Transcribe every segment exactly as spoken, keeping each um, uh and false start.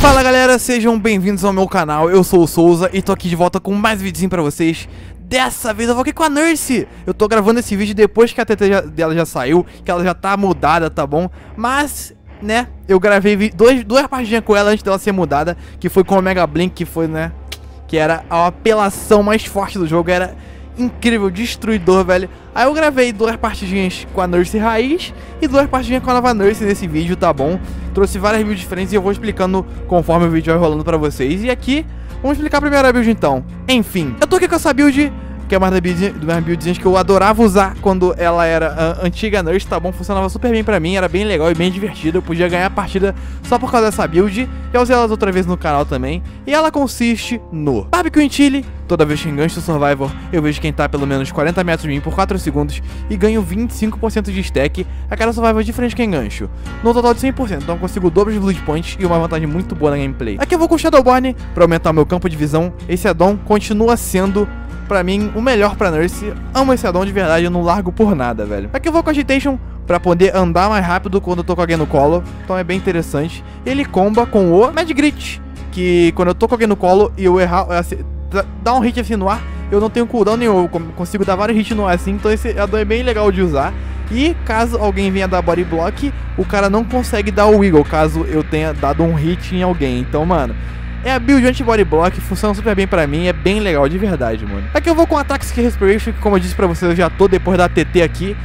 Fala galera, sejam bem-vindos ao meu canal, eu sou o Souza e tô aqui de volta com mais videozinho pra vocês. Dessa vez eu vou aqui com a Nurse. Eu tô gravando esse vídeo depois que a T T já, dela já saiu, que ela já tá mudada, tá bom? Mas, né, eu gravei dois, duas partidinhas com ela antes dela ser mudada, que foi com o Mega Blink, que foi, né, que era a apelação mais forte do jogo, era incrível, destruidor, velho. Aí eu gravei duas partidinhas com a Nurse Raiz e duas partidinhas com a nova Nurse nesse vídeo, tá bom? Trouxe várias builds diferentes e eu vou explicando conforme o vídeo vai rolando pra vocês. E aqui, vamos explicar a primeira build então. Enfim, eu tô aqui com essa build, que é uma das buildzinhas que eu adorava usar quando ela era a antiga Nurse, tá bom? Funcionava super bem pra mim, era bem legal e bem divertido. Eu podia ganhar a partida só por causa dessa build. Já usei elas outra vez no canal também. E ela consiste no Barbecue Chili. Toda vez que engancho o Survivor, eu vejo quem tá pelo menos quarenta metros de mim por quatro segundos e ganho vinte e cinco por cento de stack a cada Survivor de frente que engancho, no total de cem por cento, então eu consigo o dobro de Blood Points e uma vantagem muito boa na gameplay. Aqui eu vou com Shadowborn pra aumentar o meu campo de visão. Esse addon continua sendo, pra mim, o melhor pra Nurse. Amo esse addon de verdade, eu não largo por nada, velho. Aqui eu vou com Agitation pra poder andar mais rápido quando eu tô com alguém no colo, então é bem interessante. Ele comba com o Mad Grit, que quando eu tô com alguém no colo e eu errar, dá um hit assim no ar, eu não tenho cooldown nenhum, eu consigo dar vários hits no ar assim, então esse addon é bem legal de usar. E caso alguém venha dar body block, o cara não consegue dar o wiggle caso eu tenha dado um hit em alguém. Então, mano, é a build anti-body block, funciona super bem pra mim, é bem legal de verdade, mano. Aqui eu vou com Attack Skill Respiration, que como eu disse pra vocês, eu já tô depois da T T aqui.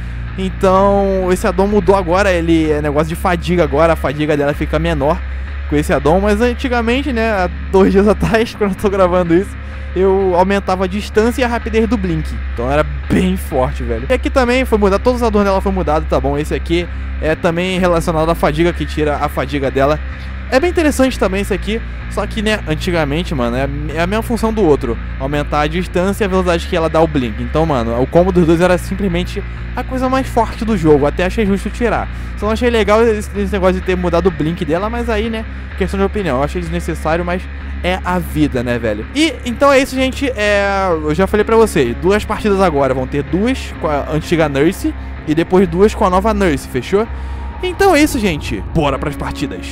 Então, esse addon mudou agora, ele é negócio de fadiga agora, a fadiga dela fica menor com esse addon, mas antigamente, né, há dois dias atrás, quando eu tô gravando isso, eu aumentava a distância e a rapidez do Blink. Então era bem forte, velho. E aqui também foi mudado, todos os addons dela foram mudados, tá bom? Esse aqui é também relacionado à fadiga, que tira a fadiga dela. É bem interessante também esse aqui, só que, né, antigamente, mano, é a mesma função do outro, aumentar a distância e a velocidade que ela dá o Blink. Então, mano, o combo dos dois era simplesmente a coisa mais forte do jogo, até achei justo tirar. Só não achei legal esse, esse negócio de ter mudado o Blink dela, mas aí, né, questão de opinião, eu achei desnecessário, mas é a vida, né, velho? E, então é isso, gente, é... eu já falei pra vocês, duas partidas agora, vão ter duas com a antiga Nurse e depois duas com a nova Nurse, fechou? Então é isso, gente, bora pras partidas.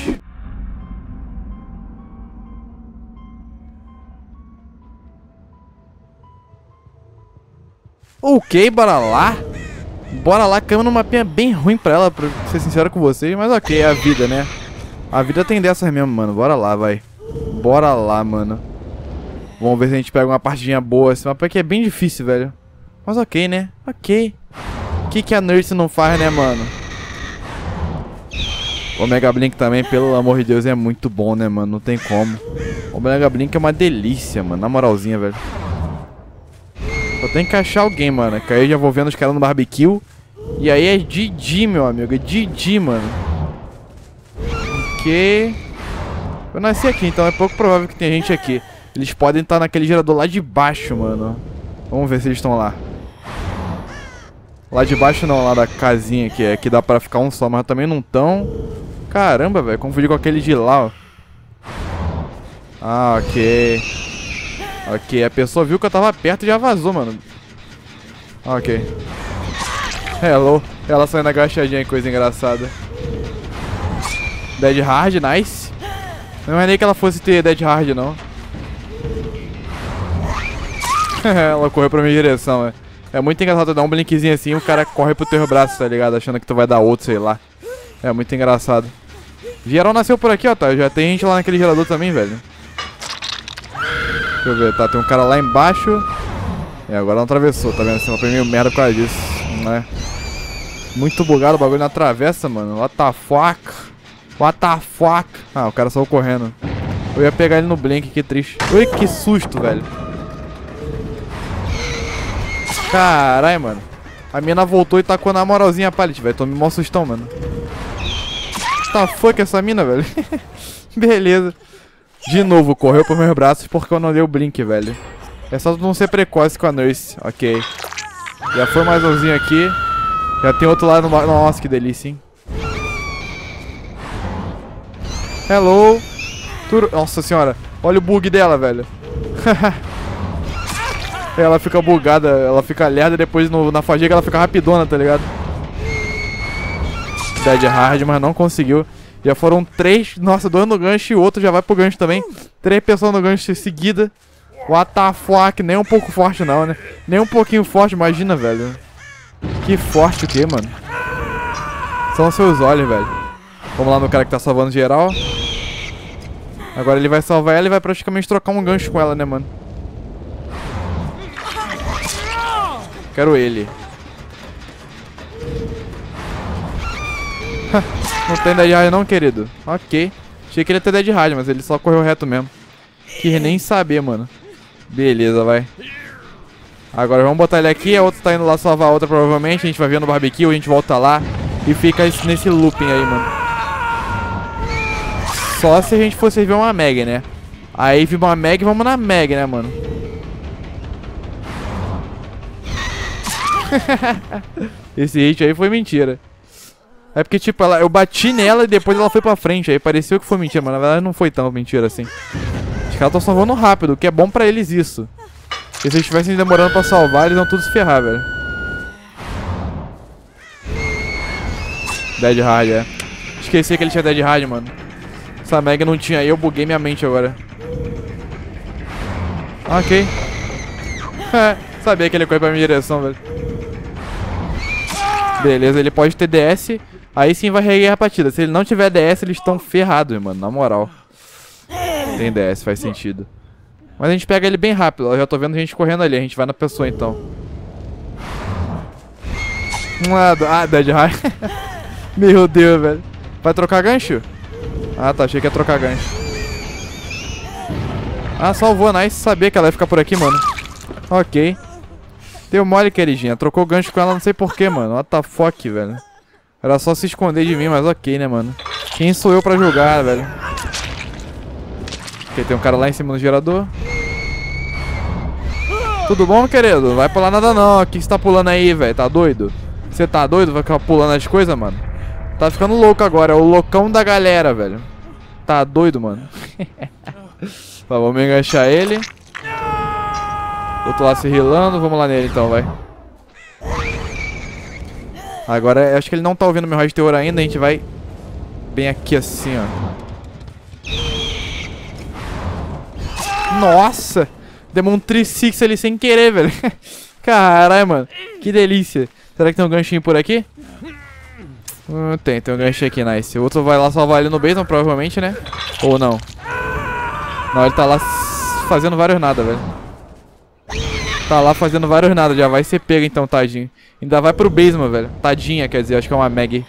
Ok, bora lá. Bora lá, cama numa mapinha bem ruim pra ela, pra ser sincero com vocês. Mas ok, é a vida, né? A vida tem dessas mesmo, mano. Bora lá, vai. Bora lá, mano. Vamos ver se a gente pega uma partidinha boa. Esse mapa aqui é bem difícil, velho. Mas ok, né? Ok. O que que a Nurse não faz, né, mano? O Mega Blink também, pelo amor de Deus, é muito bom, né, mano? Não tem como. O Mega Blink é uma delícia, mano. Na moralzinha, velho. Só tem que achar alguém, mano. Que aí eu já vou vendo os caras no barbecue. E aí é G G, meu amigo. É G G, mano. Ok. Eu nasci aqui, então é pouco provável que tenha gente aqui. Eles podem estar naquele gerador lá de baixo, mano. Vamos ver se eles estão lá. Lá de baixo não, lá da casinha que é. Que dá pra ficar um só, mas também não estão. Caramba, velho. Confundi com aquele de lá, ó. Ah, ok. Ok, a pessoa viu que eu tava perto e já vazou, mano. Ok. Hello. Ela saindo agachadinha, coisa engraçada. Dead Hard, nice. Não imaginei que ela fosse ter Dead Hard, não. Ela correu pra minha direção, é. É muito engraçado dar um blinkzinho assim e o cara corre pro teu braço, tá ligado? Achando que tu vai dar outro, sei lá. É muito engraçado. Geral nasceu por aqui, ó, tá? Já tem gente lá naquele gerador também, velho. Deixa eu ver, tá, tem um cara lá embaixo. É, agora não atravessou, tá vendo? Esse mapa é meio merda por causa disso, né? Muito bugado, o bagulho não atravessa, mano. What the fuck? What the fuck? Ah, o cara saiu correndo. Eu ia pegar ele no blink, que triste. Ui, que susto, velho. Caralho, mano. A mina voltou e tacou na moralzinha a pallet, velho. Tomei mó sustão, mano. What the fuck essa mina, velho? Beleza. De novo, correu por meus braços porque eu não dei o blink, velho. É só não ser precoce com a Nurse. Ok. Já foi mais umzinho aqui. Já tem outro lá no... Nossa, que delícia, hein? Hello. Tur... Nossa senhora. Olha o bug dela, velho. Ela fica bugada. Ela fica lerda e depois no... na fadiga ela fica rapidona, tá ligado? Dead Hard, mas não conseguiu. Já foram três. Nossa, dois no gancho e o outro já vai pro gancho também. Três pessoas no gancho em seguida. What the fuck? Nem um pouco forte não, né? Nem um pouquinho forte, imagina, velho. Que forte o que, mano? São seus olhos, velho. Vamos lá no cara que tá salvando geral. Agora ele vai salvar ela e vai praticamente trocar um gancho com ela, né, mano? Quero ele. Não tem dead hard não, querido? Ok. Achei que ele ia ter dead hard, mas ele só correu reto mesmo. Que nem saber, mano. Beleza, vai. Agora vamos botar ele aqui. A outra tá indo lá salvar a outra, provavelmente. A gente vai ver no barbecue, a gente volta lá. E fica nesse looping aí, mano. Só se a gente for servir uma Meg, né? Aí viu uma Meg, vamos na Meg, né, mano? Esse hit aí foi mentira. É porque, tipo, ela, eu bati nela e depois ela foi pra frente. Aí pareceu que foi mentira, mas na verdade não foi tão mentira assim. Os caras estão salvando rápido, o que é bom pra eles isso. Porque se eles estivessem demorando pra salvar, eles vão tudo se ferrar, velho. Dead hard, é. Esqueci que ele tinha dead hard, mano. Essa Meg não tinha aí, eu buguei minha mente agora. Ok. Sabia que ele correu pra minha direção, velho. Beleza, ele pode ter D S. Aí sim vai reguer a partida. Se ele não tiver D S, eles estão ferrados, mano. Na moral. Tem D S, faz sentido. Mas a gente pega ele bem rápido. Eu já tô vendo gente correndo ali. A gente vai na pessoa, então. Ah, dead hard. Meu Deus, velho. Vai trocar gancho? Ah, tá. Achei que ia trocar gancho. Ah, salvou. Nice. Sabia que ela ia ficar por aqui, mano. Ok. Deu mole, queridinha. Trocou gancho com ela, não sei porquê, mano. What the fuck, velho. Era só se esconder de mim, mas ok, né, mano. Quem sou eu pra julgar, velho? Ok, tem um cara lá em cima do gerador. Tudo bom, querido? Não vai pular nada não. O que você tá pulando aí, velho? Tá doido? Você tá doido? Vai ficar pulando as coisas, mano? Tá ficando louco agora. É o loucão da galera, velho. Tá doido, mano? Tá, vamos enganchar ele. Eu tô lá se rilando. Vamos lá nele então, vai. Agora, eu acho que ele não tá ouvindo meu raio de teor ainda. A gente vai bem aqui assim, ó. Nossa! Deu um três six ali sem querer, velho. Caralho, mano. Que delícia. Será que tem um ganchinho por aqui? Hum, tem, tem um ganchinho aqui, nice. O outro vai lá salvar ele no basement, provavelmente, né? Ou não? Não, ele tá lá fazendo vários nada, velho. Tá lá fazendo vários nada, já vai ser pego então, tadinho. Ainda vai pro basement, velho. Tadinha, quer dizer, acho que é uma Meg.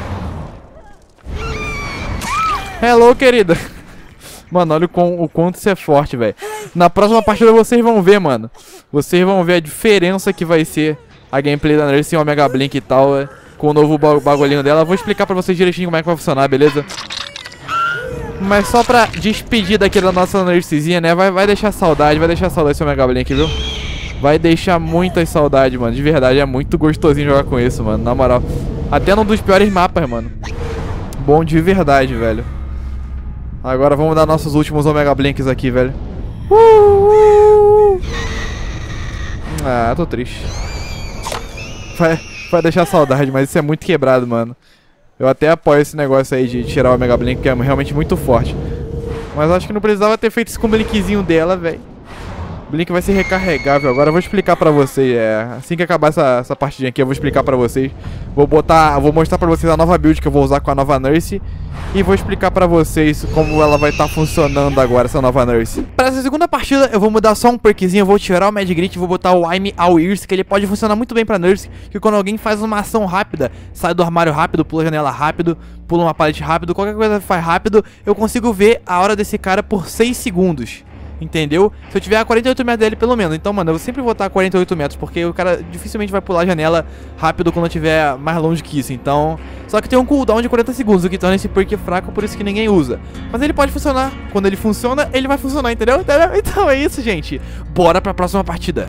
Hello, querida. Mano, olha o, com, o quanto isso é forte, velho. Na próxima partida vocês vão ver, mano. Vocês vão ver a diferença que vai ser a gameplay da Nurse sem o Omega Blink e tal, é, com o novo bagulhinho dela. Eu vou explicar pra vocês direitinho como é que vai funcionar, beleza? Mas só pra despedir daqui da nossa Nursezinha, né? Vai, vai deixar saudade, vai deixar saudade esse Omega Blink, viu? Vai deixar muitas saudades, mano. De verdade, é muito gostosinho jogar com isso, mano. Na moral. Até num dos piores mapas, mano. Bom de verdade, velho. Agora vamos dar nossos últimos Omega Blinks aqui, velho. Uh, uh. Ah, tô triste. Vai, vai deixar saudade, mas isso é muito quebrado, mano. Eu até apoio esse negócio aí de tirar o Omega Blink, que é realmente muito forte. Mas acho que não precisava ter feito isso com o Blinkzinho dela, velho. O Blink vai ser recarregável. Agora eu vou explicar pra vocês. É, assim que acabar essa, essa partidinha aqui, eu vou explicar pra vocês. Vou botar, vou mostrar pra vocês a nova build que eu vou usar com a nova Nurse. E vou explicar pra vocês como ela vai estar tá funcionando agora, essa nova Nurse. Pra essa segunda partida, eu vou mudar só um perkzinho. Eu vou tirar o Mad Grit e vou botar o I'm All Ears, que ele pode funcionar muito bem pra Nurse. Que quando alguém faz uma ação rápida, sai do armário rápido, pula a janela rápido, pula uma pallet rápido, qualquer coisa que faz rápido, eu consigo ver a hora desse cara por seis segundos. Entendeu? Se eu tiver a quarenta e oito metros dele, pelo menos. Então, mano, eu sempre vou estar a quarenta e oito metros, porque o cara dificilmente vai pular a janela rápido quando eu tiver mais longe que isso. Então, só que tem um cooldown de quarenta segundos, o que torna esse perk fraco, por isso que ninguém usa. Mas ele pode funcionar. Quando ele funciona, ele vai funcionar, entendeu? Então é isso, gente. Bora pra próxima partida.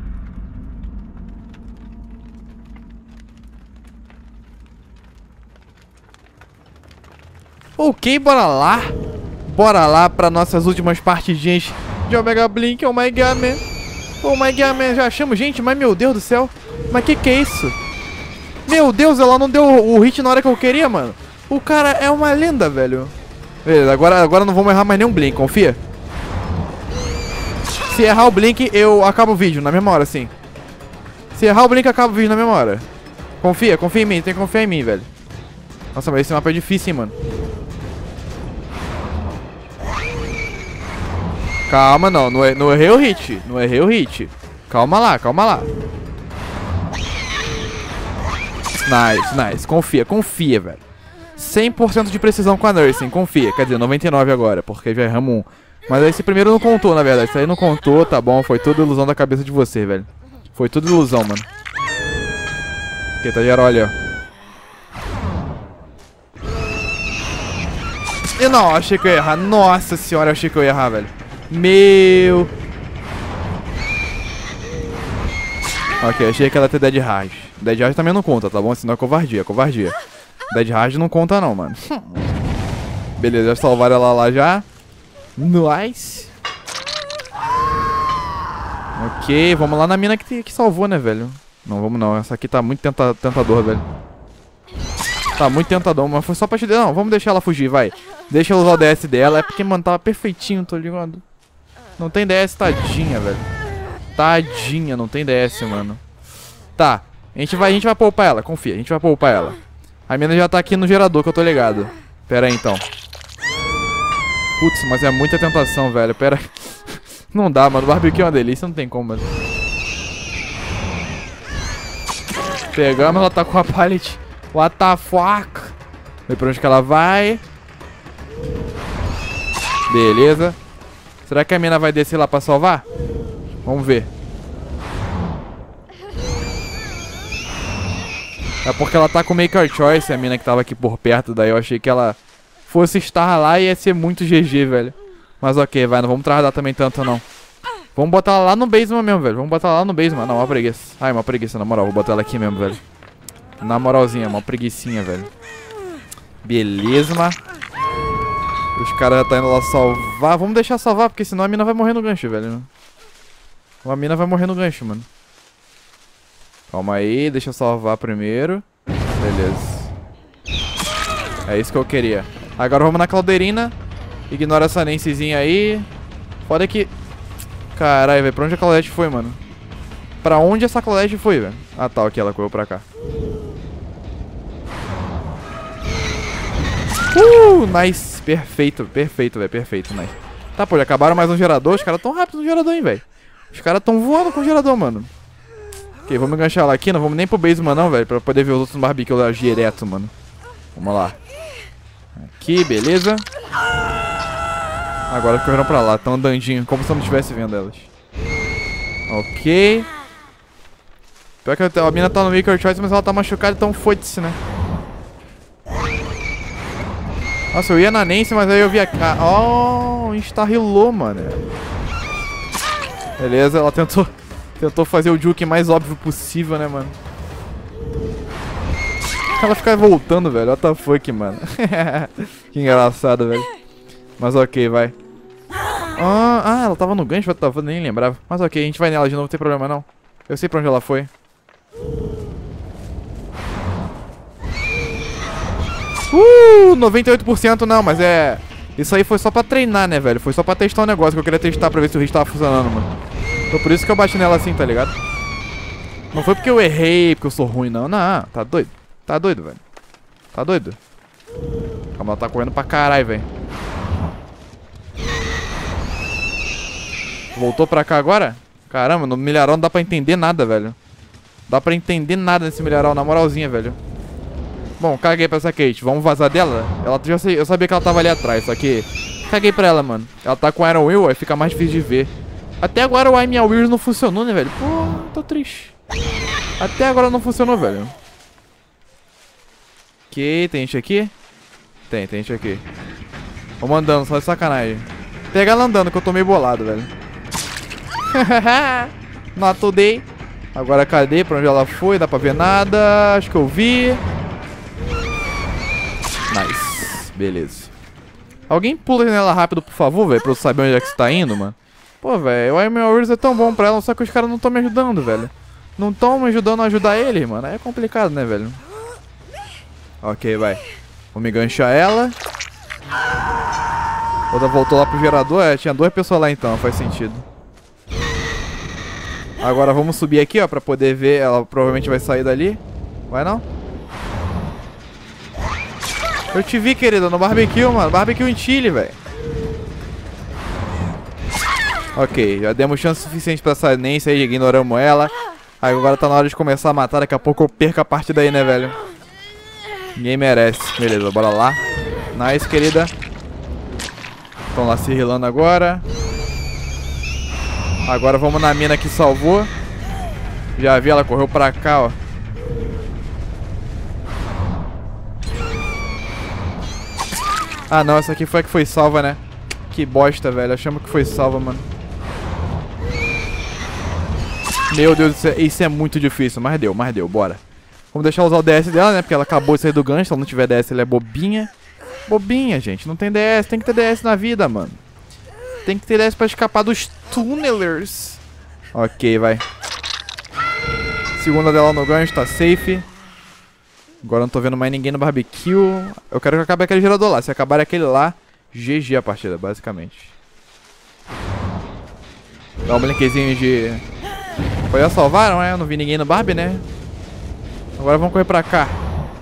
Ok, bora lá. Bora lá para nossas últimas partidinhas de Omega Blink. Oh my god, man. Oh my god, man. Já achamos, gente, mas meu Deus do céu. Mas que que é isso? Meu Deus, ela não deu o hit na hora que eu queria, mano. O cara é uma lenda, velho. Beleza, agora, agora não vamos errar mais nenhum blink, confia. Se errar o blink, eu acabo o vídeo na mesma hora, sim. Se errar o blink, acaba o vídeo na mesma hora. Confia, confia em mim, tem que confiar em mim, velho. Nossa, mas esse mapa é difícil, hein, mano. Calma, não, não, não errei o hit. Não errei o hit. Calma lá, calma lá. Nice, nice. Confia, confia, velho. cem por cento de precisão com a Nursing, confia. Quer dizer, noventa e nove agora, porque já erramos um. Mas esse primeiro não contou, na verdade. Isso aí não contou, tá bom. Foi tudo ilusão da cabeça de você, velho. Foi tudo ilusão, mano. Ok, tá geral ali, ó. E não, achei que eu ia errar. Nossa senhora, eu achei que eu ia errar, velho. Meu... Ok, achei que ela ia ter Dead Hard. Dead Hard também não conta, tá bom? Senão é covardia, é covardia. Dead Hard não conta não, mano. Beleza, já salvaram ela lá já. Nice. Ok, vamos lá na mina que, que salvou, né, velho? Não, vamos não. Essa aqui tá muito tenta, tentador, velho. Tá muito tentador, mas foi só pra te... Não, vamos deixar ela fugir, vai. Deixa ela usar o D S dela. É porque, mano, tava perfeitinho, tô ligado? Não tem D S, tadinha, velho. Tadinha, não tem D S, mano. Tá, a gente vai, a gente vai poupar ela, confia, a gente vai poupar ela. A mina já tá aqui no gerador, que eu tô ligado. Pera aí, então. Putz, mas é muita tentação, velho, pera. Não dá, mano, o barbecue é uma delícia, não tem como, mano. Pegamos, ela tá com a pallet. What the fuck? Vê pra onde que ela vai. Beleza. Será que a mina vai descer lá pra salvar? Vamos ver. É porque ela tá com Maker Choice, a mina que tava aqui por perto. Daí eu achei que ela fosse estar lá e ia ser muito G G, velho. Mas ok, vai, não vamos tardar também tanto, não. Vamos botar ela lá no basement mesmo, velho. Vamos botar ela lá no basement. Não, uma preguiça. Ai, uma preguiça, na moral. Vou botar ela aqui mesmo, velho. Na moralzinha, uma preguicinha, velho. Beleza, mas... Os caras já tá indo lá salvar. Vamos deixar salvar, porque senão a mina vai morrer no gancho, velho. A mina vai morrer no gancho, mano. Calma aí, deixa eu salvar primeiro. Beleza. É isso que eu queria. Agora vamos na Clauderina. Ignora essa Nancyzinha aí. Foda que... Caralho, velho, pra onde a Claudette foi, mano? Pra onde essa Claudette foi, velho? Ah, tá, ok, ela correu pra cá. Uh, nice. Perfeito, perfeito, velho, perfeito, nice. Tá, pô, já acabaram mais um gerador. Os caras tão rápidos no gerador, hein, velho. Os caras tão voando com o gerador, mano. Ok, vamos enganchar ela aqui. Não vamos nem pro basement, não, velho. Pra poder ver os outros no barbecue lá direto, mano. Vamos lá. Aqui, beleza. Agora correram pra lá. Tão andandinho, como se eu não estivesse vendo elas. Ok. Pior que a mina tá no Maker Choice, mas ela tá machucada, então foda-se, né? Nossa, eu ia na Nancy, mas aí eu vi a cara. Oh, insta-healou, mano. Beleza, ela tentou Tentou fazer o juke mais óbvio possível, né, mano? Ela fica voltando, velho. What the fuck, mano. Que engraçado, velho. Mas ok, vai. Ah, ah, ela tava no gancho, what the fuck, nem lembrava. Mas ok, a gente vai nela de novo, não tem problema não. Eu sei pra onde ela foi. Uh, noventa e oito por cento não, mas é... Isso aí foi só pra treinar, né, velho? Foi só pra testar um negócio que eu queria testar pra ver se o hit tava funcionando, mano. Então por isso que eu bati nela assim, tá ligado? Não foi porque eu errei, porque eu sou ruim, não. Não, tá doido. Tá doido, velho. Tá doido. Calma, ela tá correndo pra caralho, velho. Voltou pra cá agora? Caramba, no milharal não dá pra entender nada, velho. Dá pra entender nada nesse milharal, na moralzinha, velho. Bom, caguei pra essa Kate. Vamos vazar dela? Ela, já sei, eu sabia que ela tava ali atrás, só que... Caguei pra ela, mano. Ela tá com Iron Will, aí fica mais difícil de ver. Até agora o I'm Will não funcionou, né, velho? Pô, tô triste. Até agora não funcionou, velho. Ok, tem gente aqui? Tem, tem gente aqui. Vamos andando, só de sacanagem. Pega ela andando, que eu tô meio bolado, velho. Not today. Agora cadê? Pra onde ela foi? Dá pra ver nada. Acho que eu vi. Nice. Beleza. Alguém pula nela rápido, por favor, velho, pra eu saber onde é que você tá indo, mano. Pô, velho, o I'm Hours é tão bom pra ela, só que os caras não estão me ajudando, velho. Não estão me ajudando a ajudar ele, mano. Aí é complicado, né, velho? Ok, vai. Vamos enganchar ela. Outra voltou lá pro gerador. É, tinha duas pessoas lá então, faz sentido. Agora vamos subir aqui, ó, pra poder ver. Ela provavelmente vai sair dali. Vai não? Eu te vi, querida, no barbecue, mano. Barbecue em Chile, velho. Ok, já demos chance suficiente pra essa Nancy aí, ignoramos ela. Aí agora tá na hora de começar a matar. Daqui a pouco eu perco a partida aí, né, velho? Ninguém merece. Beleza, bora lá. Nice, querida. Estão lá se rilando agora. Agora vamos na mina que salvou. Já vi, ela correu pra cá, ó. Ah, não, essa aqui foi a que foi salva, né? Que bosta, velho. Achamos que foi salva, mano. Meu Deus do céu. Isso é muito difícil. Mas deu, mas deu. Bora. Vamos deixar usar o D S dela, né? Porque ela acabou de sair do gancho. Se ela não tiver D S, ela é bobinha. Bobinha, gente. Não tem D S. Tem que ter D S na vida, mano. Tem que ter D S pra escapar dos tunnelers. Ok, vai. Segunda dela no gancho. Tá safe. Agora não tô vendo mais ninguém no barbecue. Eu quero que acabe aquele gerador lá. Se acabar aquele lá, G G a partida, basicamente. Dá um blinkzinho de... Pô, já salvaram, né? Eu não vi ninguém no Barbie, né? Agora vamos correr pra cá.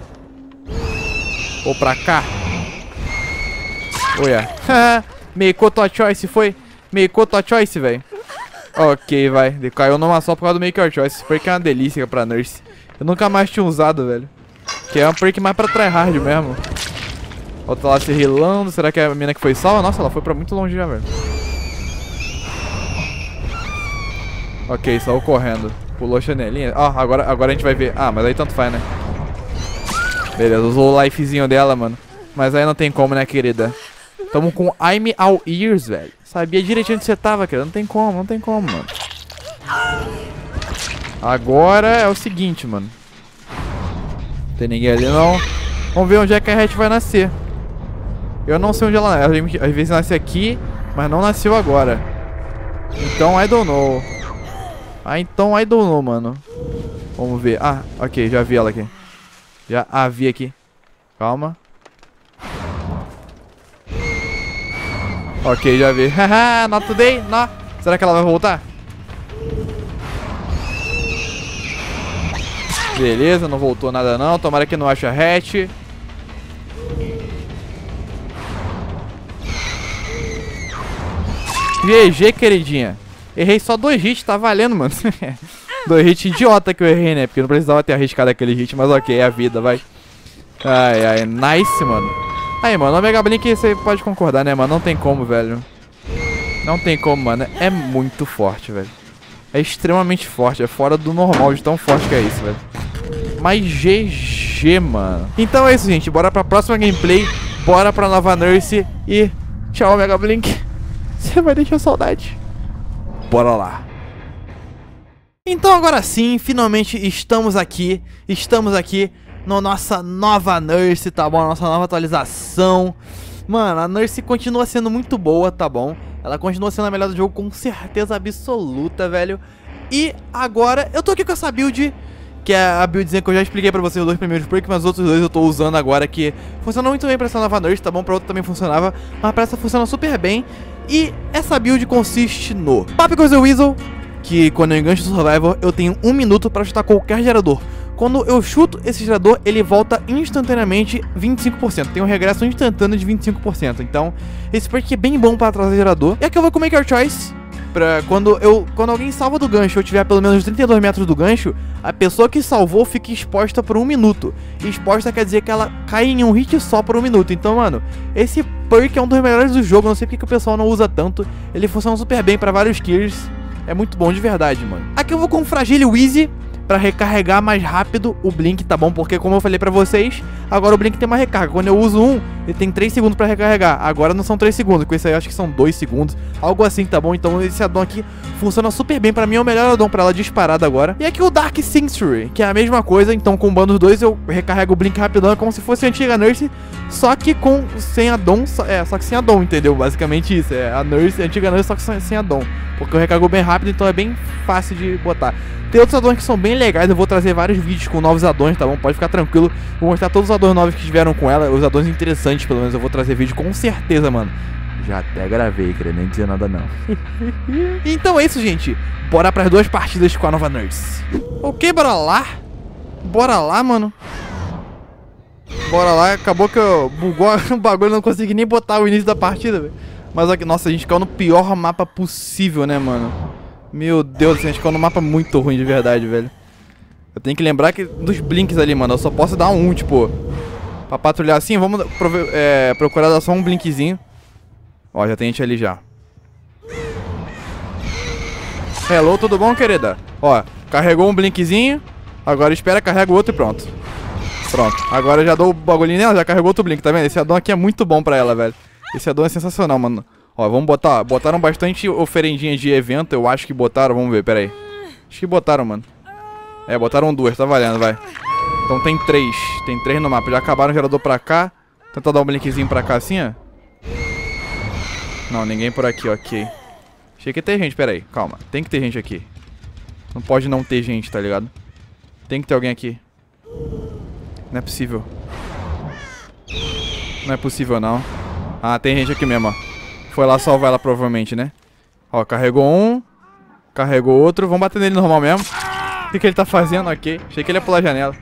Ou pra cá. Oh, yeah. Meiko tua choice, foi? Meiko tua choice, velho. Ok, vai. Caiu numa só por causa do Make Your Choice. Esse perk é uma delícia pra Nurse. Eu nunca mais tinha usado, velho. Que é um perk mais pra tryhard mesmo. Outra lá se rilando. Será que é a mina que foi salva? Nossa, ela foi pra muito longe já, velho. Ok, saiu correndo. Pulou a chanelinha. Ó, oh, agora, agora a gente vai ver. Ah, mas aí tanto faz, né? Beleza, usou o lifezinho dela, mano. Mas aí não tem como, né, querida? Tamo com I'm all ears, velho. Sabia direitinho onde você tava, querida. Não tem como, não tem como, mano. Agora é o seguinte, mano. Não tem ninguém ali, não. Vamos ver onde é que a Hatch vai nascer. Eu não sei onde ela nasce. Às vezes nasce aqui, mas não nasceu agora. Então, I don't know. Ah, então, I don't know, mano. Vamos ver. Ah, ok, já vi ela aqui. Já a vi aqui. Calma. Ok, já vi. Haha, not today, não. Será que ela vai voltar? Beleza, não voltou nada não. Tomara que não ache a hatch. G G, queridinha. Errei só dois hits, tá valendo, mano. Dois hits idiota que eu errei, né? Porque não precisava ter arriscado aquele hit, mas ok, é a vida, vai. Ai, ai, nice, mano. Aí, mano, o Mega Blink você pode concordar, né, mano? Não tem como, velho. Não tem como, mano. É muito forte, velho. É extremamente forte. É fora do normal de tão forte que é isso, velho. Mas G G, mano. Então é isso, gente. Bora pra próxima gameplay. Bora pra nova Nurse. E tchau, Mega Blink. Você vai deixar saudade. Bora lá. Então agora sim, finalmente estamos aqui. Estamos aqui na nossa nova Nurse, tá bom? A nossa nova atualização. Mano, a Nurse continua sendo muito boa, tá bom? Ela continua sendo a melhor do jogo com certeza absoluta, velho. E agora eu tô aqui com essa build, que é a buildzinha que eu já expliquei pra vocês os dois primeiros perks, mas os outros dois eu tô usando agora, que funcionou muito bem pra essa nova Nurse, tá bom? Pra outra também funcionava, mas pra essa funciona super bem. E essa build consiste no Papicles the Weasel, que quando eu engancho o Survivor, eu tenho um minuto pra chutar qualquer gerador. Quando eu chuto esse gerador, ele volta instantaneamente vinte e cinco por cento. Tem um regresso instantâneo de vinte e cinco por cento. Então, esse perk é bem bom pra trazer gerador. E aqui eu vou com Make Your Choice. Pra quando, eu, quando alguém salva do gancho, eu tiver pelo menos trinta e dois metros do gancho, a pessoa que salvou fica exposta por um minuto. E exposta quer dizer que ela cai em um hit só por um minuto. Então, mano, esse perk é um dos melhores do jogo. Não sei porque que o pessoal não usa tanto. Ele funciona super bem pra vários kills. É muito bom de verdade, mano. Aqui eu vou com Fragile Wheezy pra recarregar mais rápido o Blink, tá bom? Porque como eu falei pra vocês, agora o Blink tem uma recarga. Quando eu uso um, ele tem três segundos pra recarregar. Agora não são três segundos, com esse aí eu acho que são dois segundos. Algo assim, tá bom? Então esse addon aqui funciona super bem. Pra mim é o melhor addon pra ela disparada agora. E aqui o Dark Century, que é a mesma coisa. Então combando os dois, eu recarrego o Blink rapidão. É como se fosse a antiga Nurse, só que com sem addon. É, só que sem addon, entendeu? Basicamente isso. É a Nurse, a antiga Nurse, só que sem addon. Porque eu recargo bem rápido, então é bem fácil de botar. Tem outros addons que são bem legais, eu vou trazer vários vídeos com novos addons, tá bom? Pode ficar tranquilo, vou mostrar todos os addons novos que tiveram com ela, os addons interessantes, pelo menos eu vou trazer vídeo com certeza, mano. Já até gravei, queria nem dizer nada não. Então é isso, gente. Bora pras duas partidas com a nova Nurse. Ok, bora lá. Bora lá, mano. Bora lá, acabou que eu bugou o bagulho, não consegui nem botar o início da partida, velho. Mas aqui, nossa, a gente caiu no pior mapa possível, né, mano? Meu Deus, a gente caiu no mapa muito ruim de verdade, velho. Eu tenho que lembrar que dos blinks ali, mano, eu só posso dar um, tipo, pra patrulhar assim, vamos é, procurar dar só um blinkzinho. Ó, já tem gente ali já. Hello, tudo bom, querida? Ó, carregou um blinkzinho. Agora espera, carrega o outro e pronto. Pronto, agora eu já dou o bagulhinho nela, já carregou outro blink, tá vendo? Esse addon aqui é muito bom pra ela, velho. Esse addon é sensacional, mano. Ó, vamos botar, botaram bastante oferendinhas de evento, eu acho que botaram, vamos ver, pera aí. Acho que botaram, mano. É, botaram duas, tá valendo, vai. Então tem três, tem três no mapa, já acabaram o gerador pra cá. Tentar dar um blinkzinho pra cá assim, ó. Não, ninguém por aqui, ok. Achei que ia ter gente, pera aí, calma. Tem que ter gente aqui. Não pode não ter gente, tá ligado? Tem que ter alguém aqui. Não é possível. Não é possível, não. Ah, tem gente aqui mesmo, ó. Foi lá salvar ela, provavelmente, né? Ó, carregou um. Carregou outro. Vamos bater nele normal mesmo. O que, que ele tá fazendo? Ok. Achei que ele ia pular a janela.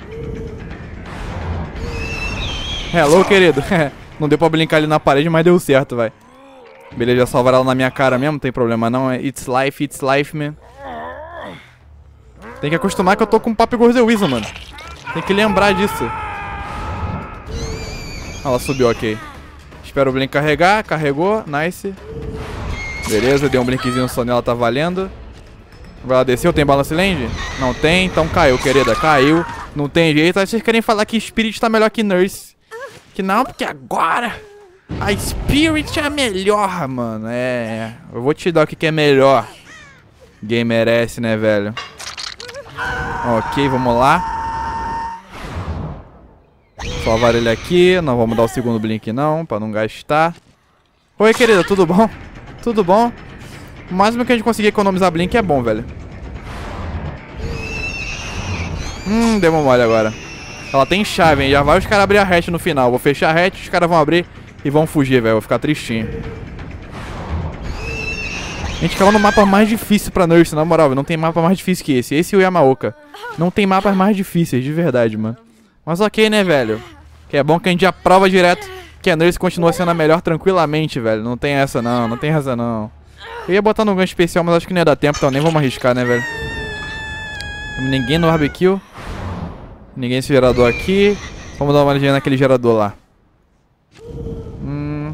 Hello, querido. Não deu pra brincar ali na parede, mas deu certo, vai. Beleza, já salvaram ela na minha cara mesmo. Não tem problema, não. It's life, it's life, man. Tem que acostumar que eu tô com o Papi Gordel Weasel, mano. Tem que lembrar disso. Ela subiu, ok. Espera o blink carregar. Carregou, nice. Beleza, deu um blinkzinho só nela, tá valendo. Agora ela desceu, tem balance land? Não tem, então caiu, querida, caiu. Não tem jeito, aí vocês querem falar que Spirit tá melhor que Nurse. Que não, porque agora a Spirit é melhor, mano. É, eu vou te dar o que, que é melhor. Game merece, né, velho? Ok, vamos lá. Salvar ele aqui. Não vamos dar o segundo blink não, pra não gastar. Oi, querida, tudo bom? Tudo bom? O máximo que a gente conseguir economizar blink é bom, velho. Hum, deu uma mole agora. Ela tem chave, hein? Já vai os caras abrir a hatch no final. Vou fechar a hatch, os caras vão abrir e vão fugir, velho. Vou ficar tristinho. A gente caiu no mapa mais difícil pra Nurse, na moral, não tem mapa mais difícil que esse. Esse e o Yamaoka. Não tem mapas mais difíceis, de verdade, mano. Mas ok, né, velho? Que é bom que a gente já prova direto que a Nurse continua sendo a melhor tranquilamente, velho. Não tem essa não, não tem essa não. Eu ia botar no gancho especial, mas acho que não ia dar tempo, então nem vamos arriscar, né, velho? Ninguém no barbecue. Ninguém nesse gerador aqui. Vamos dar uma olhadinha naquele gerador lá. Hum...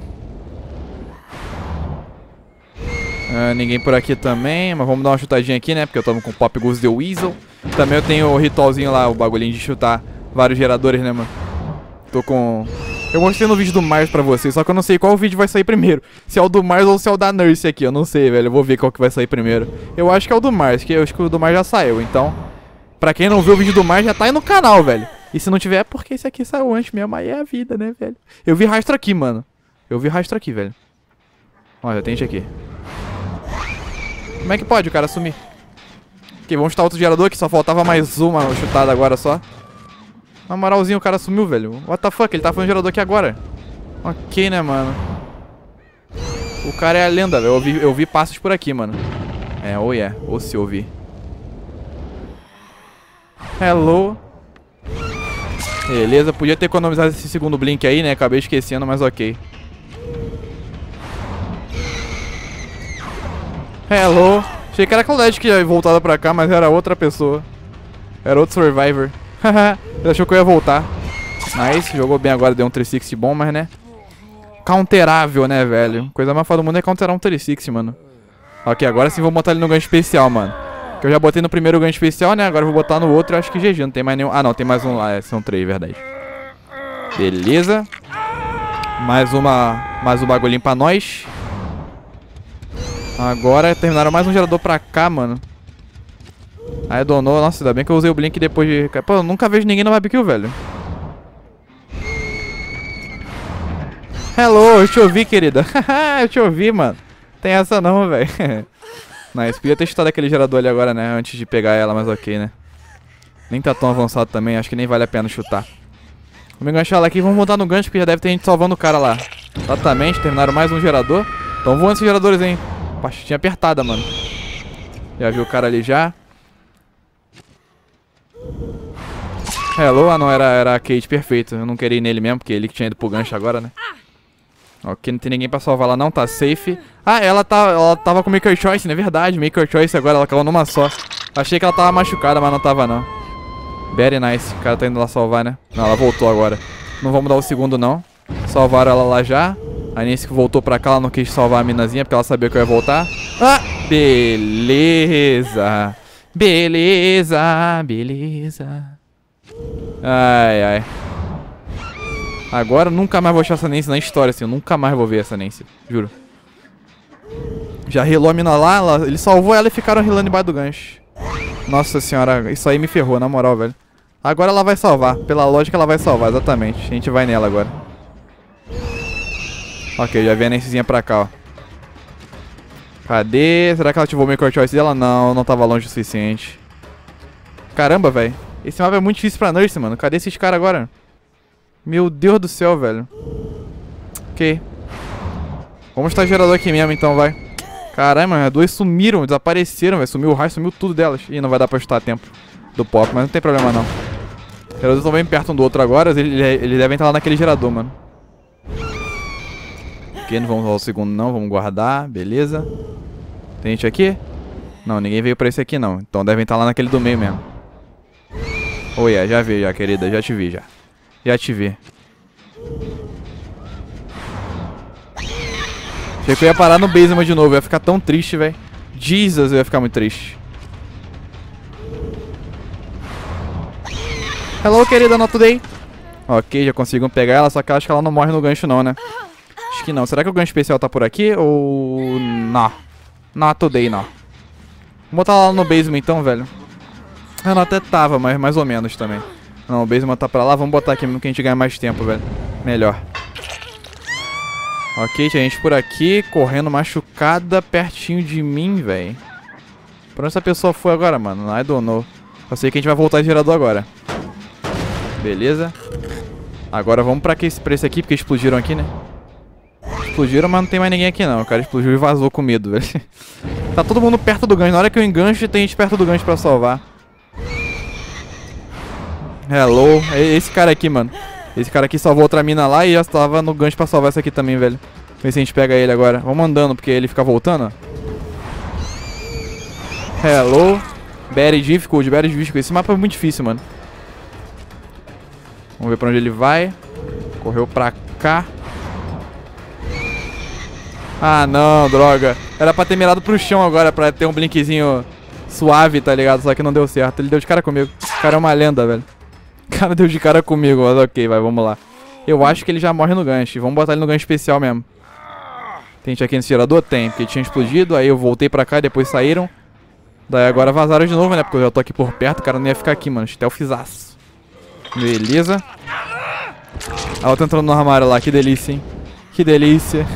Uh, ninguém por aqui também, mas vamos dar uma chutadinha aqui, né? Porque eu tô com o Papi Gordel Weasel. Também eu tenho o ritualzinho lá, o bagulhinho de chutar vários geradores, né, mano? Tô com... Eu mostrei no vídeo do Mars pra vocês, só que eu não sei qual vídeo vai sair primeiro. Se é o do Mars ou se é o da Nurse aqui, eu não sei, velho. Eu vou ver qual que vai sair primeiro. Eu acho que é o do Mars, que eu acho que o do Mars já saiu, então... Pra quem não viu o vídeo do Mars, já tá aí no canal, velho. E se não tiver, é porque esse aqui saiu antes mesmo, aí é a vida, né, velho? Eu vi rastro aqui, mano. Eu vi rastro aqui, velho. Ó, já tem gente aqui. Como é que pode o cara sumir? Ok, vamos chutar outro gerador que só faltava mais uma chutada agora só. Na moralzinha o cara sumiu, velho. What the fuck, ele tá fazendo gerador aqui agora. Ok, né, mano. O cara é a lenda, velho. Eu vi, eu vi passos por aqui, mano. É, ou é, ou se ouvir. Hello. Beleza, podia ter economizado esse segundo blink aí, né? Acabei esquecendo, mas ok. Hello. Achei que era a Claudette que ia voltar pra cá, mas era outra pessoa. Era outro Survivor. Ele achou que eu ia voltar. Nice, jogou bem agora, deu um três sessenta bom, mas né. Counterável, né, velho? Coisa mais foda do mundo é counterar um três sessenta, mano. Ok, agora sim vou botar ele no gancho especial, mano. Que eu já botei no primeiro gancho especial, né? Agora eu vou botar no outro, eu acho que G G, não tem mais nenhum. Ah, não, tem mais um lá, é, são três, verdade. Beleza. Mais uma, mais um bagulhinho pra nós. Agora terminaram mais um gerador pra cá, mano. Aí donou, nossa, ainda bem que eu usei o blink depois de... Pô, eu nunca vejo ninguém no barbecue, velho. Hello, eu te ouvi, querida. Eu te ouvi, mano. Tem essa não, velho. Nice, podia ter chutado aquele gerador ali agora, né? Antes de pegar ela, mas ok, né? Nem tá tão avançado também, acho que nem vale a pena chutar. Vamos enganchar ela aqui e vamos voltar no gancho, porque já deve ter gente salvando o cara lá. Exatamente, terminaram mais um gerador. Então voando esses geradores, hein. Pastinha apertada, mano. Já viu o cara ali já. Hello, ah não, era, era a Kate, perfeito. Eu não queria ir nele mesmo, porque ele que tinha ido pro gancho agora, né. Ok, não tem ninguém pra salvar lá não, tá safe. Ah, ela, tá, ela tava com Maker Choice, não é verdade. Maker Choice agora, ela caiu numa só. Achei que ela tava machucada, mas não tava não. Very nice, o cara tá indo lá salvar, né. Não, ela voltou agora. Não vamos dar o segundo não. Salvaram ela lá já. A Nancy que voltou pra cá, ela não quis salvar a minazinha, porque ela sabia que eu ia voltar. Ah, beleza. Beleza, beleza. Ai, ai. Agora nunca mais vou achar essa Nancy na história, assim. Eu nunca mais vou ver essa Nancy, juro. Já relou a mina lá, ela, ele salvou ela e ficaram relando embaixo do gancho. Nossa senhora, isso aí me ferrou, na moral, velho. Agora ela vai salvar, pela lógica ela vai salvar, exatamente. A gente vai nela agora. Ok, já vi a Nancyzinha pra cá, ó. Cadê? Será que ela ativou o Maker Choice dela? Não, não tava longe o suficiente. Caramba, velho. Esse mapa é muito difícil pra Nurse, mano. Cadê esses caras agora? Meu Deus do céu, velho. Ok. Vamos estar gerador aqui mesmo, então, vai. Caramba, as duas sumiram, desapareceram, velho. Sumiu o raio, sumiu tudo delas. Ih, não vai dar pra ajustar a tempo do pop, mas não tem problema, não. Os geradores estão bem perto um do outro agora. Eles, eles devem estar lá naquele gerador, mano. Ok, não vamos usar o segundo, não. Vamos guardar, beleza. Tem gente aqui? Não, ninguém veio pra esse aqui, não. Então devem estar lá naquele do meio mesmo. Oh, yeah, já vi, já, querida. Já te vi, já. Já te vi. Achei que eu ia parar no basement de novo. Eu ia ficar tão triste, velho. Jesus, eu ia ficar muito triste. Hello, querida, not today. Ok, já conseguimos pegar ela. Só que eu acho que ela não morre no gancho, não, né? Acho que não. Será que o gancho especial tá por aqui? Ou... Não. Not today, não. Vamos botar ela no basement, então, velho. Ela até tava, mas mais ou menos também. Não, o basement tá pra lá. Vamos botar aqui mesmo que a gente ganha mais tempo, velho. Melhor. Ok, tinha gente por aqui, correndo machucada, pertinho de mim, velho. Pra onde essa pessoa foi agora, mano? I don't know. Eu sei que a gente vai voltar de gerador agora. Beleza. Agora vamos pra, que, pra esse aqui, porque explodiram aqui, né? Explodiram, mas não tem mais ninguém aqui, não. O cara explodiu e vazou com medo, velho. Tá todo mundo perto do gancho. Na hora que eu engancho, tem gente perto do gancho pra salvar. Hello. É esse cara aqui, mano. Esse cara aqui salvou outra mina lá e já estava no gancho pra salvar essa aqui também, velho. Vamos ver se a gente pega ele agora. Vamos andando, porque ele fica voltando, ó. Hello. Very difficult, very difficult. Esse mapa é muito difícil, mano. Vamos ver pra onde ele vai. Correu pra cá. Ah, não, droga. Era pra ter mirado pro chão agora, pra ter um blinkzinho suave, tá ligado? Só que não deu certo. Ele deu de cara comigo. O cara é uma lenda, velho. O cara deu de cara comigo, mas ok, vai, vamos lá. Eu acho que ele já morre no gancho. Vamos botar ele no gancho especial mesmo. Tem gente aqui nesse gerador? Tem, porque tinha explodido. Aí eu voltei pra cá e depois saíram. Daí agora vazaram de novo, né? Porque eu já tô aqui por perto. O cara não ia ficar aqui, mano. Stealthzaço. Beleza. A outra entrando no armário lá. Que delícia, hein? Que delícia.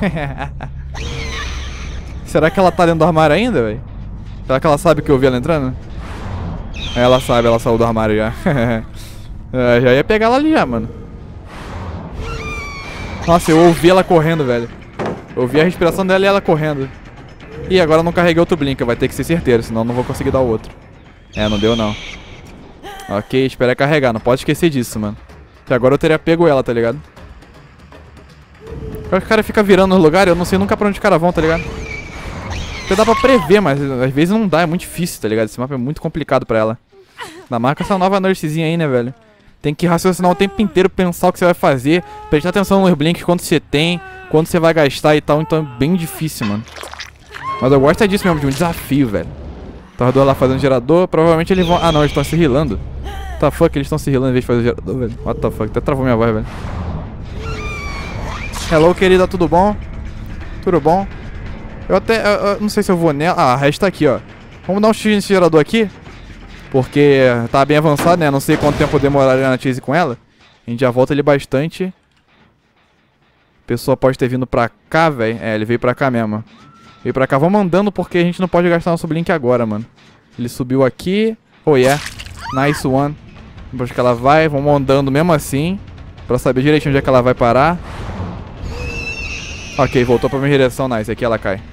Será que ela tá dentro do armário ainda, velho? Será que ela sabe que eu vi ela entrando? Ela sabe, ela saiu do armário já. É, já ia pegar ela ali já, mano. Nossa, eu ouvi ela correndo, velho. Eu ouvi a respiração dela e ela correndo. Ih, agora eu não carreguei outro blink. Vai ter que ser certeiro, senão eu não vou conseguir dar o outro. É, não deu não. Ok, espera carregar. Não pode esquecer disso, mano. Que agora eu teria pego ela, tá ligado? O cara fica virando no lugar e eu não sei nunca pra onde os caras vão, tá ligado? Até dá pra prever, mas às vezes não dá. É muito difícil, tá ligado? Esse mapa é muito complicado pra ela. Ainda mais com essa nova nursezinha aí, né, velho? Tem que raciocinar o tempo inteiro, pensar o que você vai fazer, prestar atenção nos blinks, quanto você tem, quanto você vai gastar e tal. Então é bem difícil, mano. Mas eu gosto é disso mesmo, de um desafio, velho. Tá os dois lá fazendo gerador, provavelmente eles vão... Ah, não, eles estão se healando. What the fuck, eles estão se healando em vez de fazer gerador, velho. What the fuck, até travou minha voz, velho. Hello, querida, tudo bom? Tudo bom? Eu até... Eu, eu não sei se eu vou nela... Ah, a Rest tá aqui, ó. Vamos dar um X nesse gerador aqui. Porque tá bem avançado, né? Não sei quanto tempo demoraria na chase com ela. A gente já volta ali bastante. A pessoa pode ter vindo pra cá, velho. É, ele veio pra cá mesmo. Veio pra cá. Vamos andando porque a gente não pode gastar nosso blink agora, mano. Ele subiu aqui. Oh, yeah. Nice one. Depois que ela vai, vamos andando mesmo assim. Pra saber direitinho onde é que ela vai parar. Ok, voltou pra minha direção. Nice, aqui ela cai.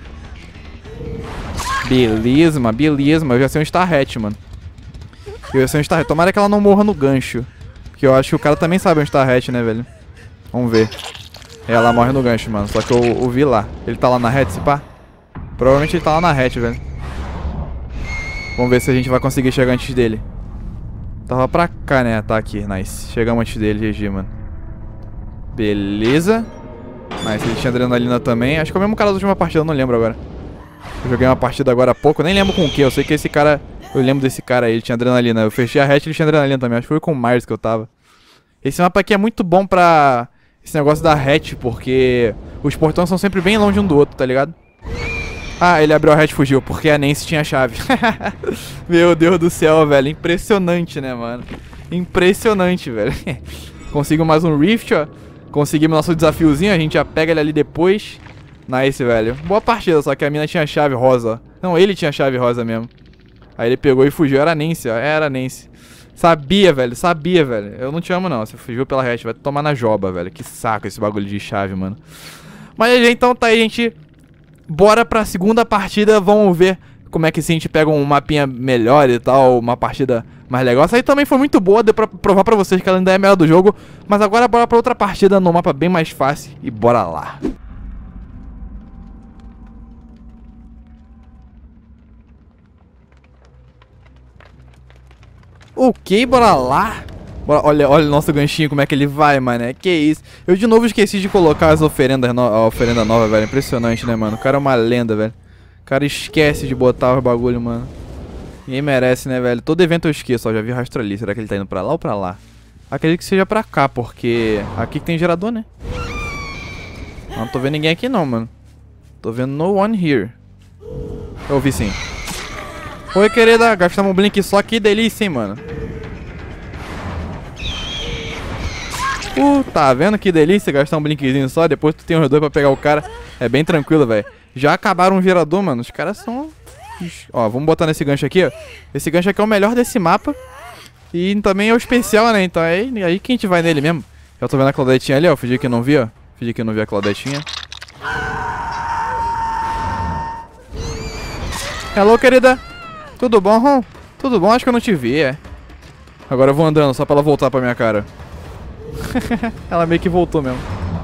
Beleza, mano, beleza, mas eu já sei onde tá a hatch, mano. Eu já sei onde tá a hatch. Tomara que ela não morra no gancho. Porque eu acho que o cara também sabe onde tá a hatch, né, velho? Vamos ver. É, ela morre no gancho, mano. Só que eu, eu vi lá. Ele tá lá na hatch, se pá? Provavelmente ele tá lá na hatch, velho. Vamos ver se a gente vai conseguir chegar antes dele. Tava pra cá, né? Tá aqui, nice. Chegamos antes dele, G G, mano. Beleza. Nice, ele tinha adrenalina também. Acho que é o mesmo cara da última partida, eu não lembro agora. Eu joguei uma partida agora há pouco, eu nem lembro com o que. Eu sei que esse cara... Eu lembro desse cara aí, ele tinha adrenalina. Eu fechei a hatch e ele tinha adrenalina também. Acho que foi com o Myers que eu tava. Esse mapa aqui é muito bom pra... Esse negócio da hatch, porque... Os portões são sempre bem longe um do outro, tá ligado? Ah, ele abriu a hatch e fugiu, porque a Nancy tinha a chave. Meu Deus do céu, velho. Impressionante, né, mano? Impressionante, velho. Conseguimos mais um Rift, ó. Conseguimos nosso desafiozinho, a gente já pega ele ali depois. Nice, velho. Boa partida, só que a mina tinha a chave rosa, ó. Não, ele tinha a chave rosa mesmo. Aí ele pegou e fugiu, era a Nancy, ó. Era a Nancy. Sabia, velho, sabia, velho. Eu não te amo, não. Você fugiu pela hatch, vai tomar na joba, velho. Que saco esse bagulho de chave, mano. Mas então tá aí, gente. Bora pra segunda partida, vamos ver como é que se a gente pega um mapinha melhor e tal, uma partida mais legal. Essa aí também foi muito boa, deu pra provar pra vocês que ela ainda é melhor do jogo. Mas agora bora pra outra partida num mapa bem mais fácil e bora lá. Ok, bora lá. Bora, olha, olha o nosso ganchinho, como é que ele vai, mano. É que isso. Eu de novo esqueci de colocar as oferendas no a oferenda nova, velho. Impressionante, né, mano? O cara é uma lenda, velho. O cara esquece de botar os bagulho, mano. Ninguém merece, né, velho? Todo evento eu esqueço, ó. Já vi rastro ali. Será que ele tá indo pra lá ou pra lá? Acredito que seja pra cá, porque aqui que tem gerador, né? Não tô vendo ninguém aqui não, mano. Tô vendo no one here. Eu ouvi sim. Oi, querida. Gastamos um blink só. Que delícia, hein, mano. Uh, tá vendo que delícia gastar um blinkzinho só? Depois tu tem os dois pra pegar o cara. É bem tranquilo, velho. Já acabaram um gerador, mano. Os caras são... Ó, vamos botar nesse gancho aqui, ó. Esse gancho aqui é o melhor desse mapa. E também é o especial, né? Então é aí que a gente vai nele mesmo. Eu tô vendo a Claudetinha ali, ó. Fingi que não vi, ó. Fingi que não vi a Claudetinha. Hello, querida. Tudo bom, Ron? Tudo bom? Acho que eu não te vi, é. Agora eu vou andando só pra ela voltar pra minha cara. Ela meio que voltou mesmo.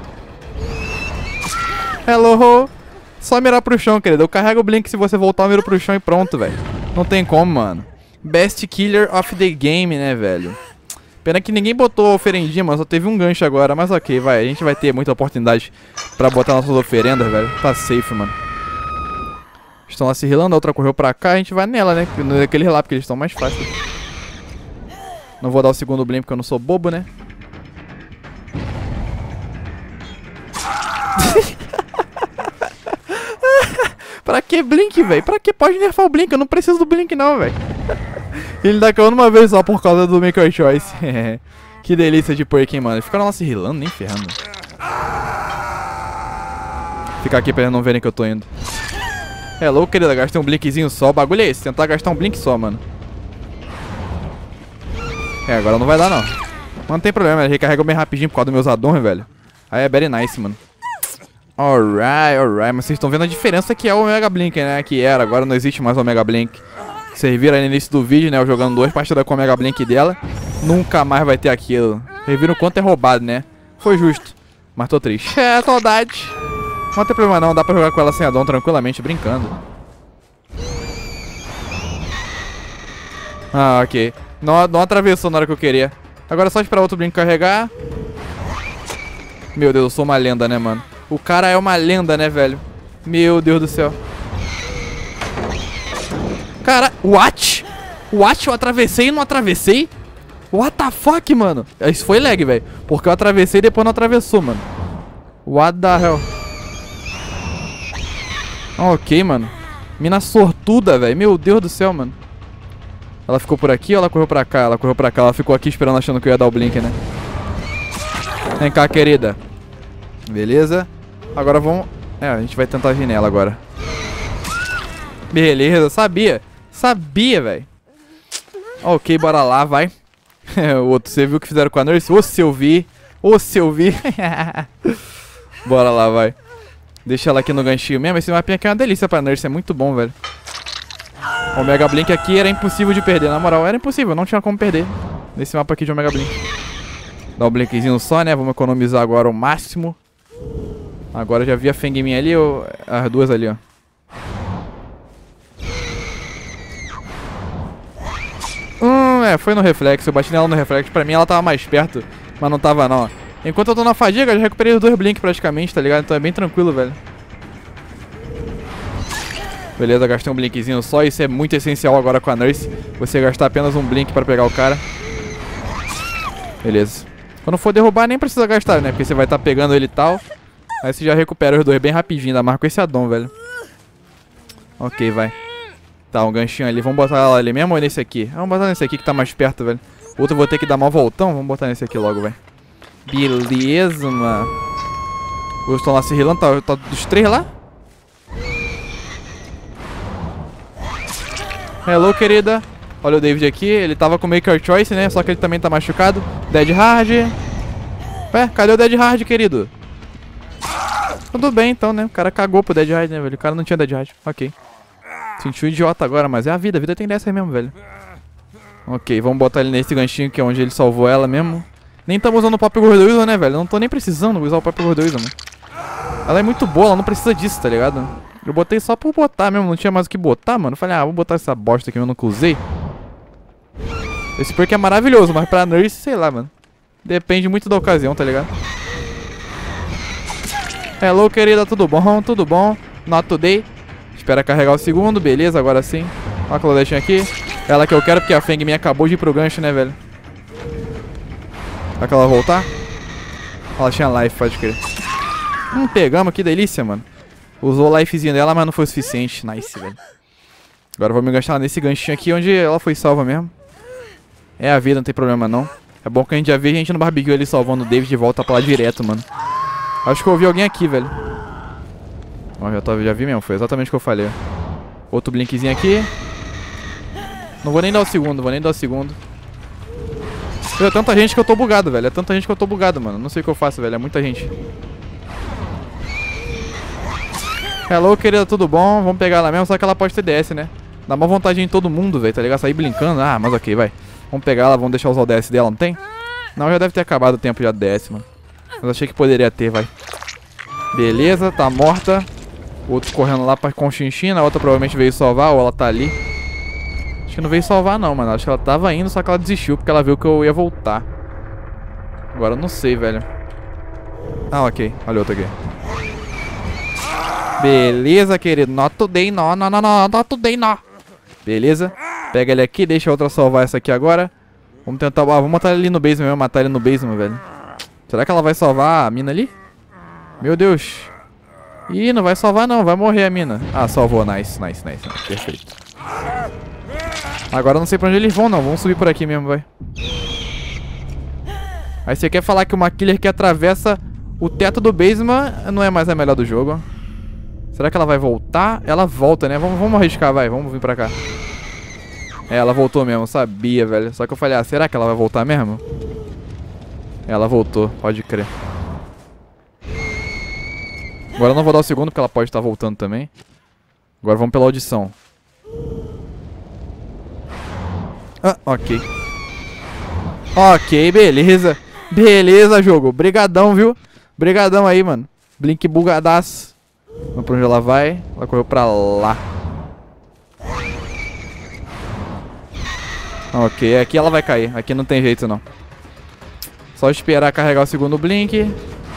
Hello. Só mirar pro chão, querido. Eu carrego o blink, se você voltar eu miro pro chão e pronto, velho. Não tem como, mano. Best killer of the game, né, velho. Pena que ninguém botou oferendinha, mano. Só teve um gancho agora, mas ok, vai. A gente vai ter muita oportunidade pra botar nossas oferendas, velho. Tá safe, mano. Estão lá se rilando, a outra correu pra cá. A gente vai nela, né? Naquele lá, porque eles estão mais fáceis. Não vou dar o segundo blink porque eu não sou bobo, né? Pra que blink, velho? Pra que pode nerfar o blink? Eu não preciso do blink não, velho. Ele dá caindo uma vez só por causa do Maker Choice. Que delícia de perk, hein, mano. Ficaram lá se rilando, nem ferrando. Ficar aqui pra eles não verem que eu tô indo. Hello, querida. Gastei um blinkzinho só. O bagulho é esse. Tentar gastar um blink só, mano. É, agora não vai dar, não. Mas não tem problema. Ele recarrega bem rapidinho por causa dos meus addons, velho. Aí é very nice, mano. Alright, alright. Mas vocês estão vendo a diferença que é o Omega Blink, né? Que era. Agora não existe mais o Omega Blink. Vocês viram aí no início do vídeo, né? Eu jogando duas partidas com o Omega Blink dela. Nunca mais vai ter aquilo. Vocês viram o quanto é roubado, né? Foi justo. Mas tô triste. É, saudade. Não tem problema não. Dá pra jogar com ela sem addon tranquilamente, brincando. Ah, ok. Não, não atravessou na hora que eu queria. Agora é só esperar outro Blink carregar. Meu Deus, eu sou uma lenda, né, mano? O cara é uma lenda, né, velho? Meu Deus do céu. Cara, what? What? Eu atravessei e não atravessei? What the fuck, mano? Isso foi lag, velho. Porque eu atravessei e depois não atravessou, mano. What the hell? Ok, mano. Mina sortuda, velho. Meu Deus do céu, mano. Ela ficou por aqui ou ela correu pra cá? Ela correu pra cá. Ela ficou aqui esperando, achando que eu ia dar o blink, né? Vem cá, querida. Beleza. Agora vamos... É, a gente vai tentar vir nela agora. Beleza, sabia. Sabia, velho. Ok, bora lá, vai. O outro, você viu o que fizeram com a Nurse? Ou se eu vi... Ô, se eu vi. Bora lá, vai. Deixa ela aqui no ganchinho mesmo. Esse mapinha aqui é uma delícia pra Nurse. É muito bom, velho. O Omega Blink aqui era impossível de perder. Na moral, era impossível. Não tinha como perder nesse mapa aqui de Omega Blink. Dá um blinkzinho só, né? Vamos economizar agora o máximo. Agora já vi a Feng Min ali. Ou as duas ali, ó. Hum, é, foi no reflexo. Eu bati nela no reflexo. Pra mim ela tava mais perto, mas não tava não. Enquanto eu tô na fadiga, eu já recuperei os dois blinks praticamente, tá ligado? Então é bem tranquilo, velho. Beleza, gastei um blinkzinho só. Isso é muito essencial agora com a Nurse. Você gastar apenas um blink pra pegar o cara. Beleza. Quando for derrubar, nem precisa gastar, né? Porque você vai estar tá pegando ele e tal. Aí você já recupera os dois bem rapidinho. Ainda mais com esse addon, velho. Ok, vai. Tá, um ganchinho ali. Vamos botar ela ali mesmo ou nesse aqui? Vamos botar nesse aqui que tá mais perto, velho. Outro eu vou ter que dar mal voltão. Vamos botar nesse aqui logo, velho. Beleza, mano. Os estão lá se rilando. Tá, tá dos três lá? Hello, querida. Olha o David aqui. Ele tava com Maker Choice, né? Só que ele também tá machucado. Dead Hard. Ué, cadê o Dead Hard, querido? Tudo bem, então, né? O cara cagou pro Dead Hard, né, velho? O cara não tinha Dead Hard. Ok. Sentiu idiota agora, mas é a vida. A vida tem dessa aí mesmo, velho. Ok, vamos botar ele nesse ganchinho que é onde ele salvou ela mesmo. Nem estamos usando o Pop Gordoísmo, né, velho? Eu não tô nem precisando usar o Pop Gordoísmo, mano. Ela é muito boa, ela não precisa disso, tá ligado? Eu botei só por botar mesmo, não tinha mais o que botar, mano. Eu falei, ah, vou botar essa bosta aqui, eu nunca usei. Esse perk é maravilhoso, mas pra Nurse, sei lá, mano. Depende muito da ocasião, tá ligado? Hello, querida, tudo bom? Tudo bom? Not today. Espera carregar o segundo, beleza, agora sim. Olha a Claudettinha aqui. Ela que eu quero, porque a Feng Min acabou de ir pro gancho, né, velho? Vai que ela voltar? Ela tinha life, pode crer. Hum, pegamos, que delícia, mano. Usou o lifezinho dela, mas não foi o suficiente. Nice, velho. Agora vou me gastar nesse ganchinho aqui, onde ela foi salva mesmo. É a vida, não tem problema não. É bom que a gente já vê a gente no barbecue ali salvando o David de volta pra lá direto, mano. Acho que eu ouvi alguém aqui, velho. Ó, já, tô, já vi mesmo, foi exatamente o que eu falei. Outro blinkzinho aqui. Não vou nem dar o segundo, vou nem dar o segundo. É tanta gente que eu tô bugado, velho. É tanta gente que eu tô bugado, mano. Não sei o que eu faço, velho. É muita gente. Hello, querida, tudo bom? Vamos pegar ela mesmo, só que ela pode ter D S, né? Dá uma vontade em todo mundo, velho, tá ligado? Sair brincando. Ah, mas ok, vai. Vamos pegar ela, vamos deixar usar o D S dela, não tem? Não, já deve ter acabado o tempo já do D S, mano. Mas achei que poderia ter, vai. Beleza, tá morta. O outro correndo lá pra Conchinchina. A outra provavelmente veio salvar, ou ela tá ali. Acho que não veio salvar não, mano. Acho que ela tava indo, só que ela desistiu porque ela viu que eu ia voltar. Agora eu não sei, velho. Ah, ok. Olha outro aqui. Beleza, querido. Not today, não, não, não, não, not today, não. Beleza. Pega ele aqui, deixa a outra salvar essa aqui agora. Vamos tentar... Ah, vamos matar ele ali no basement mesmo, matar ele no basement, velho. Será que ela vai salvar a mina ali? Meu Deus. Ih, não vai salvar não, vai morrer a mina. Ah, salvou, nice, nice, nice, nice. Perfeito. Agora eu não sei pra onde eles vão não, vamos subir por aqui mesmo, vai. Aí você quer falar que uma killer que atravessa o teto do basement não é mais a melhor do jogo. Será que ela vai voltar? Ela volta, né? Vamos, vamos arriscar, vai. Vamos vir pra cá. É, ela voltou mesmo. Sabia, velho. Só que eu falei, ah, será que ela vai voltar mesmo? Ela voltou. Pode crer. Agora eu não vou dar o segundo, porque ela pode estar voltando também. Agora vamos pela audição. Ah, ok. Ok, beleza. Beleza, jogo. Brigadão, viu? Brigadão aí, mano. Blink bugadaço. Vamos pra onde ela vai. Ela correu pra lá. Ok, aqui ela vai cair. Aqui não tem jeito não. Só esperar carregar o segundo blink.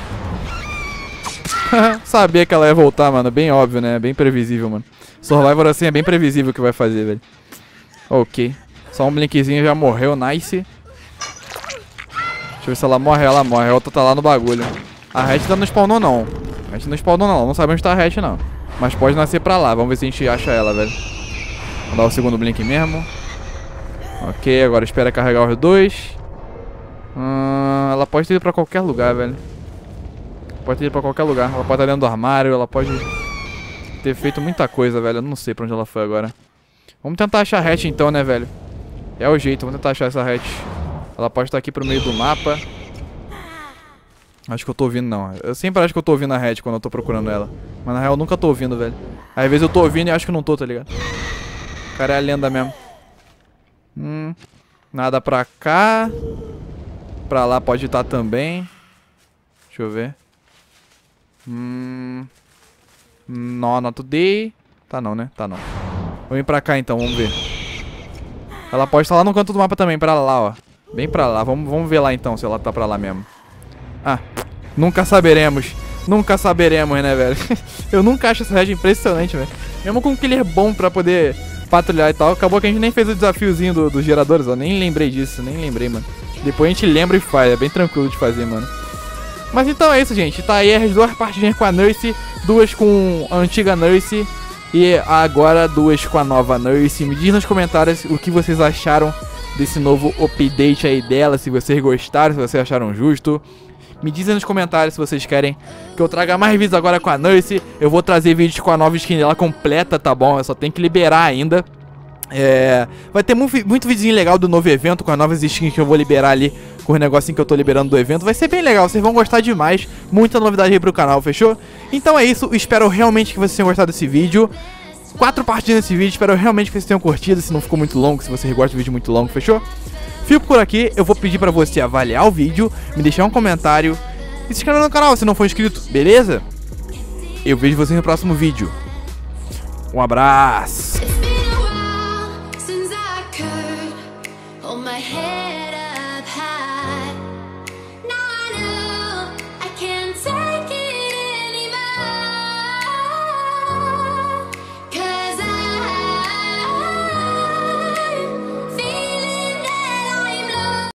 Sabia que ela ia voltar, mano. Bem óbvio, né? Bem previsível, mano. Survivor assim é bem previsível o que vai fazer, velho. Ok. Só um blinkzinho já morreu, nice. Deixa eu ver se ela morre. Ela morre. A outra tá lá no bagulho. A hatch ainda não spawnou, não. A gente não spawnou, não. Não sabe onde tá a hatch, não. Mas pode nascer pra lá. Vamos ver se a gente acha ela, velho. Vamos dar o segundo blink mesmo. Ok, agora espera carregar os dois. Hum, ela pode ter ido pra qualquer lugar, velho. Pode ter ido pra qualquer lugar. Ela pode estar dentro do armário. Ela pode ter feito muita coisa, velho. Eu não sei pra onde ela foi agora. Vamos tentar achar a hatch então, né, velho? É o jeito. Vamos tentar achar essa hatch. Ela pode estar aqui pro meio do mapa. Acho que eu tô ouvindo, não. Eu sempre acho que eu tô ouvindo a Red quando eu tô procurando ela. Mas na real eu nunca tô ouvindo, velho. Às vezes eu tô ouvindo e acho que não tô, tá ligado? O cara é a lenda mesmo. Hum. Nada pra cá. Pra lá pode estar também. Deixa eu ver. Hum. Não, not today. Tá não, né? Tá não. Vamos vir pra cá então, vamos ver. Ela pode estar lá no canto do mapa também, pra lá, ó. Bem pra lá. Vamos, vamos ver lá então se ela tá pra lá mesmo. Ah, nunca saberemos. Nunca saberemos, né, velho? Eu nunca acho essa Red impressionante, velho. Mesmo com um killer bom pra poder patrulhar e tal. Acabou que a gente nem fez o desafiozinho do, dos geradores, ó. Nem lembrei disso, nem lembrei, mano. Depois a gente lembra e faz. É bem tranquilo de fazer, mano. Mas então é isso, gente. Tá aí as duas partidinhas com a Nurse. Duas com a antiga Nurse. E agora duas com a nova Nurse. Me diz nos comentários o que vocês acharam desse novo update aí dela. Se vocês gostaram, se vocês acharam justo. Me dizem nos comentários se vocês querem que eu traga mais vídeos agora com a Nurse. Eu vou trazer vídeos com a nova skin dela completa, tá bom? Eu só tenho que liberar ainda. É... Vai ter muito, muito videozinho legal do novo evento, com as novas skins que eu vou liberar ali, com o negocinho que eu tô liberando do evento. Vai ser bem legal, vocês vão gostar demais. Muita novidade aí pro canal, fechou? Então é isso, espero realmente que vocês tenham gostado desse vídeo. Quatro partidas nesse vídeo, espero realmente que vocês tenham curtido. Se não ficou muito longo, se vocês gostam de vídeo muito longo, fechou? Fico por aqui, eu vou pedir pra você avaliar o vídeo, me deixar um comentário e se inscrever no canal se não for inscrito, beleza? Eu vejo você no próximo vídeo. Um abraço!